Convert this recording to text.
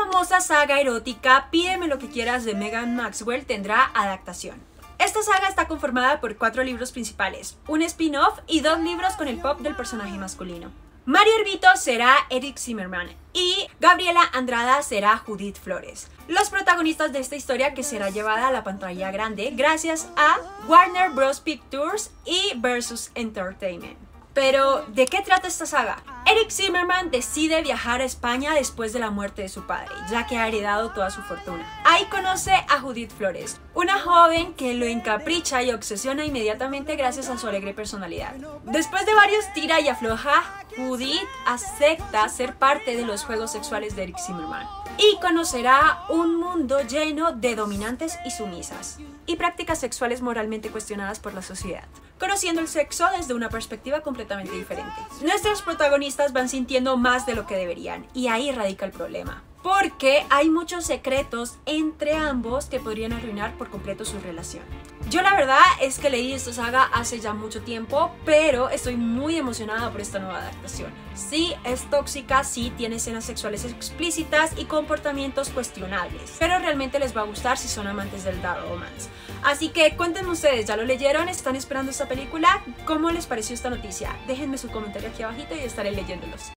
famosa saga erótica Pídeme lo que quieras de Megan Maxwell tendrá adaptación. Esta saga está conformada por 4 libros principales, un spin-off y 2 libros con el pop del personaje masculino. Mario Herbito será Eric Zimmerman y Gabriela Andrada será Judith Flores, los protagonistas de esta historia que será llevada a la pantalla grande gracias a Warner Bros. Pictures y Versus Entertainment. Pero, ¿de qué trata esta saga? Eric Zimmerman decide viajar a España después de la muerte de su padre, ya que ha heredado toda su fortuna. Ahí conoce a Judith Flores, una joven que lo encapricha y obsesiona inmediatamente gracias a su alegre personalidad. Después de varios tira y afloja, Judith acepta ser parte de los juegos sexuales de Eric Zimmerman y conocerá un mundo lleno de dominantes y sumisas y prácticas sexuales moralmente cuestionadas por la sociedad, conociendo el sexo desde una perspectiva completamente diferente. Nuestros protagonistas van sintiendo más de lo que deberían y ahí radica el problema, porque hay muchos secretos entre ambos que podrían arruinar por completo su relación. Yo la verdad es que leí esta saga hace ya mucho tiempo, pero estoy muy emocionada por esta nueva adaptación. Sí, es tóxica, sí tiene escenas sexuales explícitas y comportamientos cuestionables, pero realmente les va a gustar si son amantes del dark romance. Así que cuéntenme ustedes, ¿ya lo leyeron? ¿Están esperando esta película? ¿Cómo les pareció esta noticia? Déjenme su comentario aquí abajito y estaré leyéndolos.